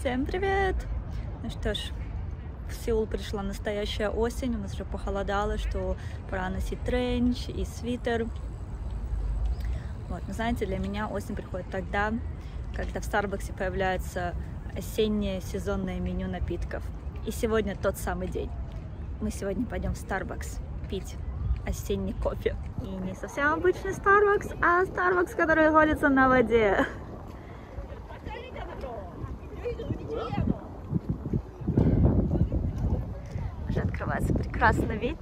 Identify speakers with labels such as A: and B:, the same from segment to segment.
A: Всем привет! Ну что ж, в Сеул пришла настоящая осень, у нас уже похолодало, что пора носить тренч и свитер. Вот, но знаете, для меня осень приходит тогда, когда в Старбаксе появляется осеннее сезонное меню напитков. И сегодня тот самый день. Мы сегодня пойдем в Starbucks пить осенний кофе. И не совсем обычный Starbucks, а Starbucks, который находится на воде. Уже открывается прекрасный вид.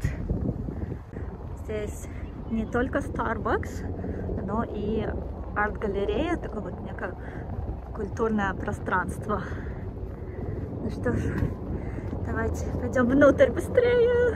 A: Здесь не только Starbucks, но и арт-галерея, такое вот некое культурное пространство. Ну что ж, давайте пойдем внутрь быстрее.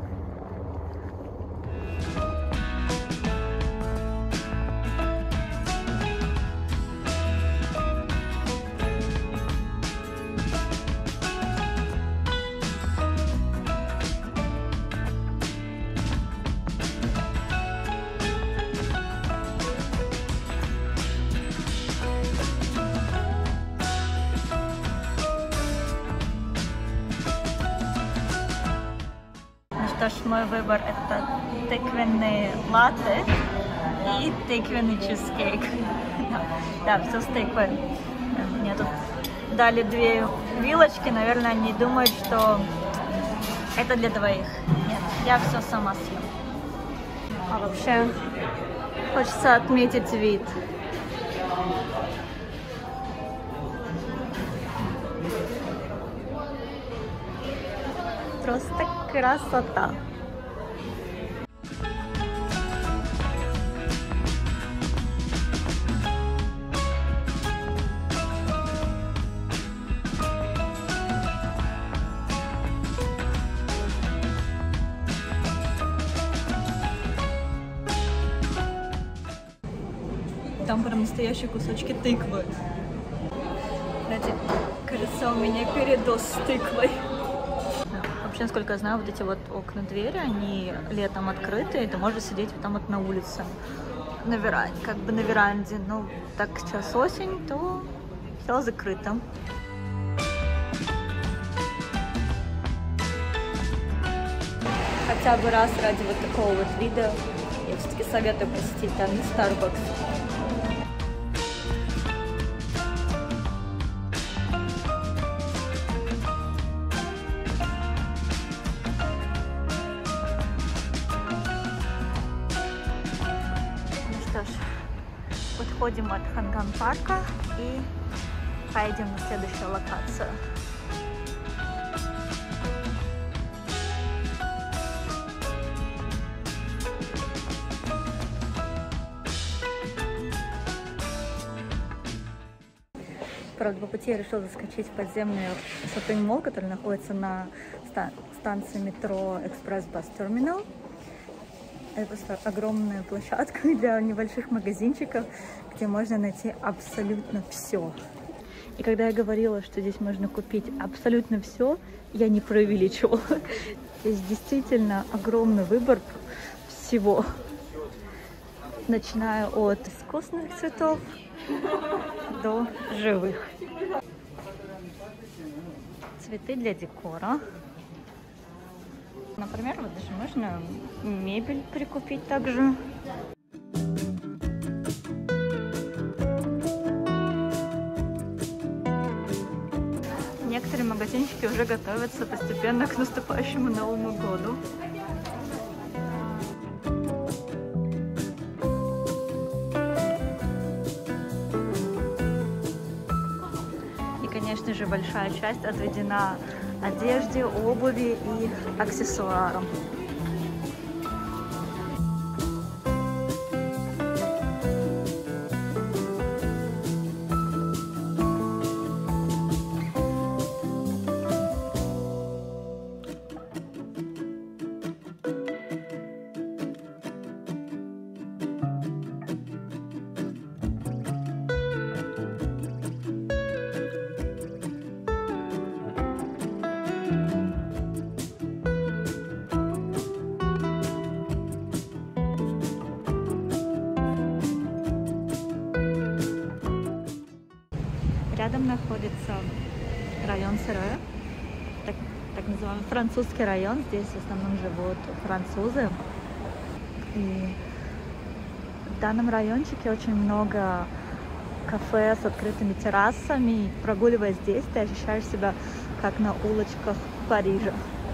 A: Что ж, мой выбор это тыквенные латте и тыквенный чизкейк. Да, все с тыквой. Мне тут дали 2 вилочки, наверное, они думают, что это для двоих. Нет, я все сама съем. А вообще, хочется отметить вид. Просто красота. Там прям настоящие кусочки тыквы. Кстати, кажется, у меня передоз с тыквой. Вообще, насколько я знаю, вот эти вот окна, двери, они летом открыты, и ты можешь сидеть вот там вот на улице, на веранде, как бы на веранде. Но так сейчас осень, то все закрыто. Хотя бы раз ради вот такого вот вида я все-таки советую посетить данный Starbucks. Подходим от Ханган парка и поедем на следующую локацию. Правда, по пути я решила заскочить в подземный шоппинг-молл, который находится на станции метро Экспресс-Бас Терминал. Это просто огромная площадка для небольших магазинчиков, где можно найти абсолютно все. И когда я говорила, что здесь можно купить абсолютно все, я не преувеличивала. Здесь действительно огромный выбор всего. Начиная от искусственных цветов до живых. Цветы для декора. Например, вот даже можно мебель прикупить также. Некоторые магазинчики уже готовятся постепенно к наступающему Новому году. И, конечно же, большая часть отведена одежде, обуви и аксессуарам. Рядом находится район Сере, так называемый французский район. Здесь в основном живут французы. И в данном райончике очень много кафе с открытыми террасами. Прогуливаясь здесь, ты ощущаешь себя как на улочках Парижа.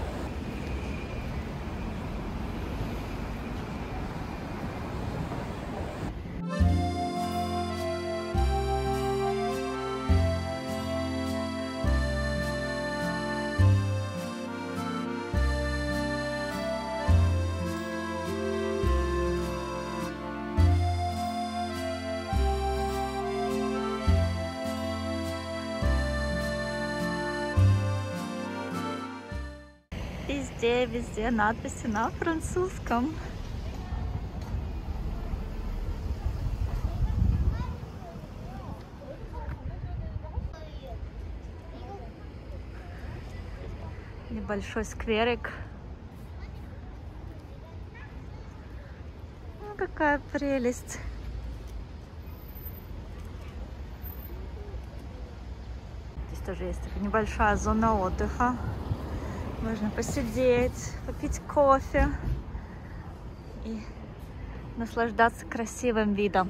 A: Везде надписи на французском. Небольшой скверик. Ну, какая прелесть. Здесь тоже есть такая небольшая зона отдыха. Можно посидеть, попить кофе и наслаждаться красивым видом.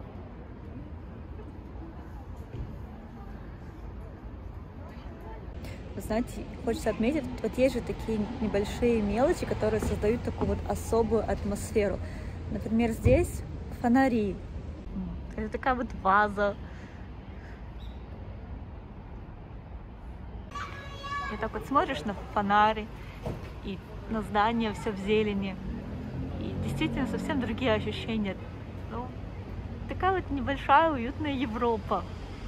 A: Вы знаете, хочется отметить, вот есть же такие небольшие мелочи, которые создают такую вот особую атмосферу. Например, здесь фонари. Это такая вот ваза. И так вот смотришь на фонари и на здание, все в зелени. И действительно совсем другие ощущения. Ну, такая вот небольшая уютная Европа.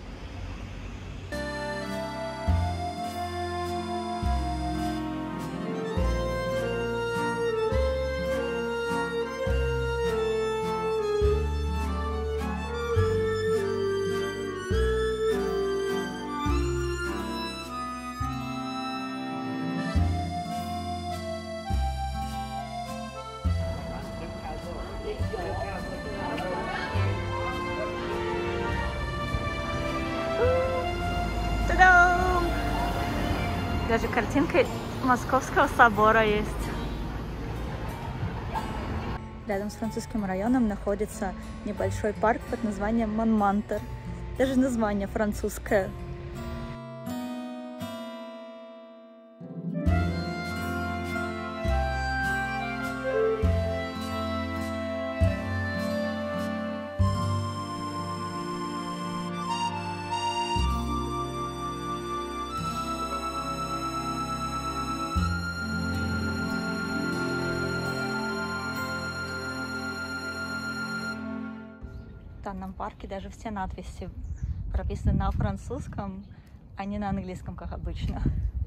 A: Та-дам! Даже картинка Московского собора есть. Рядом с французским районом находится небольшой парк под названием Монмартр. Даже название французское. В данном парке даже все надписи прописаны на французском, а не на английском, как обычно.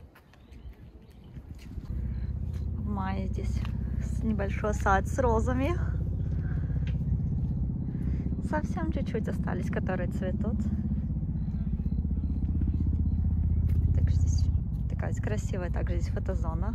A: В мае здесь небольшой сад с розами. Совсем чуть-чуть остались, которые цветут. Так что здесь такая красивая также здесь фотозона.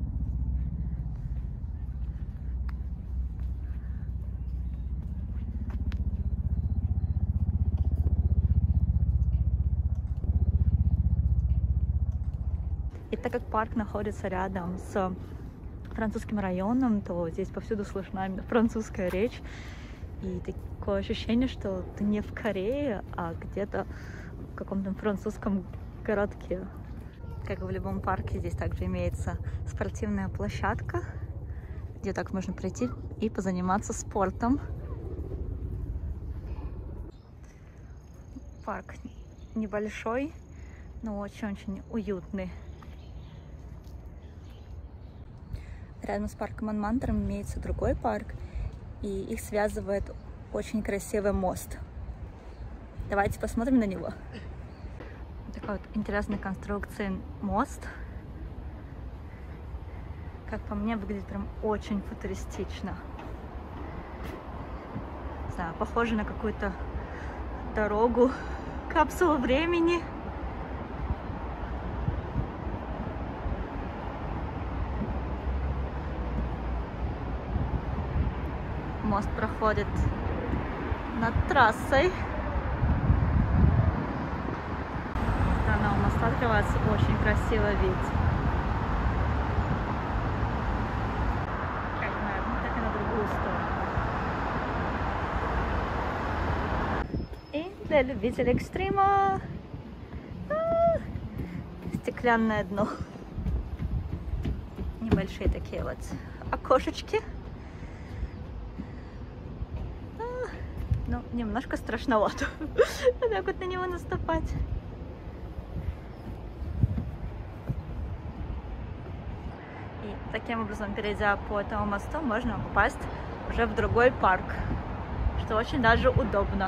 A: И так как парк находится рядом с французским районом, то здесь повсюду слышна именно французская речь. И такое ощущение, что ты не в Корее, а где-то в каком-то французском городке. Как и в любом парке, здесь также имеется спортивная площадка, где так можно прийти и позаниматься спортом. Парк небольшой, но очень-очень уютный. Рядом с парком Монмартр имеется другой парк, и их связывает очень красивый мост. Давайте посмотрим на него. Такой вот интересной конструкции мост. Как по мне, выглядит прям очень футуристично. Не знаю, похоже на какую-то дорогу, капсулу времени. Мост проходит над трассой. Сторона у моста открывается очень красивый вид. Как на одну, так и на другую сторону. И для любителей экстрима стеклянное дно. Небольшие такие вот окошечки. Ну, немножко страшновато. Так вот на него наступать. И таким образом, перейдя по этому мосту, можно попасть уже в другой парк, что очень даже удобно.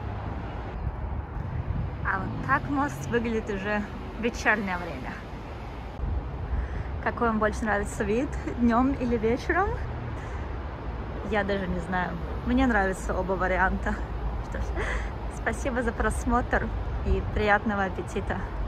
A: А вот так мост выглядит уже в вечернее время. Какой вам больше нравится вид, днем или вечером? Я даже не знаю. Мне нравятся оба варианта. Что ж, спасибо за просмотр и приятного аппетита!